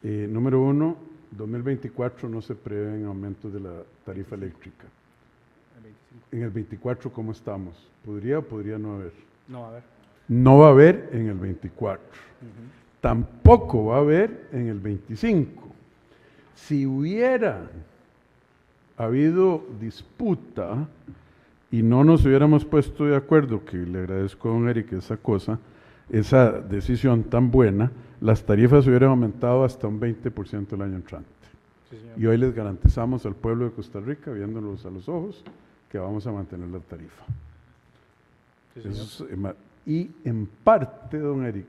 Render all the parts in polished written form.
Número 1, 2024 no se prevén aumentos de la tarifa eléctrica. En el 24, ¿cómo estamos? ¿Podría o podría no haber? No va a haber. No va a haber en el 24. Tampoco va a haber en el 25. Si hubiera habido disputa y no nos hubiéramos puesto de acuerdo, que le agradezco a don Eric esa decisión tan buena, las tarifas hubieran aumentado hasta un 20% el año entrante. Sí, señor. Y hoy les garantizamos al pueblo de Costa Rica, viéndolos a los ojos, que vamos a mantener la tarifa. Sí, señor. Y en parte, don Eric,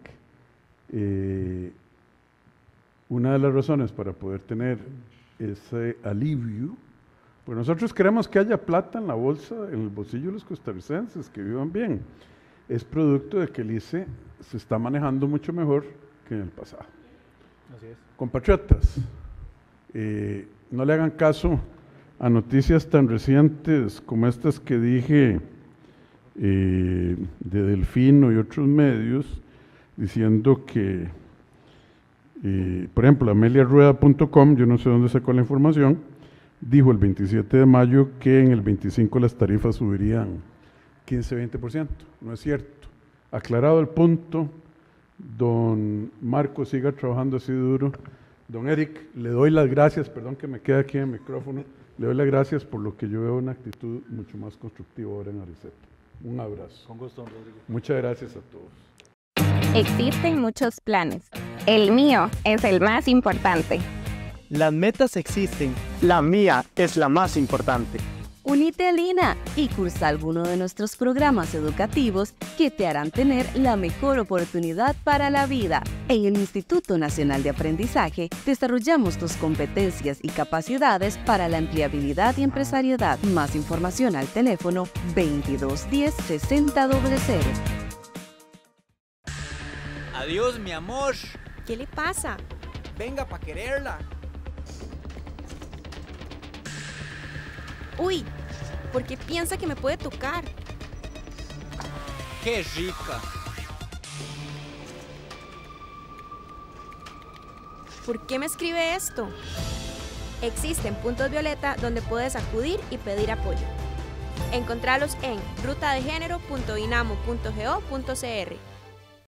una de las razones para poder tener ese alivio, pues nosotros queremos que haya plata en la bolsa, en el bolsillo de los costarricenses, que vivan bien. Es producto de que el ICE se está manejando mucho mejor que en el pasado. Así es. Compatriotas, no le hagan caso a noticias tan recientes como estas que dije de Delfino y otros medios, diciendo que, por ejemplo, ameliarueda.com, yo no sé dónde sacó la información, dijo el 27 de mayo que en el 25 las tarifas subirían 15-20%. No es cierto. Aclarado el punto, don Marco siga trabajando así duro. Don Eric, le doy las gracias, perdón que me quede aquí en el micrófono, le doy las gracias por lo que yo veo una actitud mucho más constructiva ahora en Ariceto. Un abrazo. Con gusto, don Rodrigo. Muchas gracias a todos. Existen muchos planes. El mío es el más importante. Las metas existen. La mía es la más importante. Unite a Lina y cursa alguno de nuestros programas educativos que te harán tener la mejor oportunidad para la vida. En el Instituto Nacional de Aprendizaje desarrollamos tus competencias y capacidades para la empleabilidad y empresariedad. Más información al teléfono 2210-6000. Adiós, mi amor. ¿Qué le pasa? Venga pa' quererla. Uy, ¿por qué piensa que me puede tocar? Qué rica. ¿Por qué me escribe esto? Existen puntos violeta donde puedes acudir y pedir apoyo. Encontralos en rutadegénero.inamo.go.cr.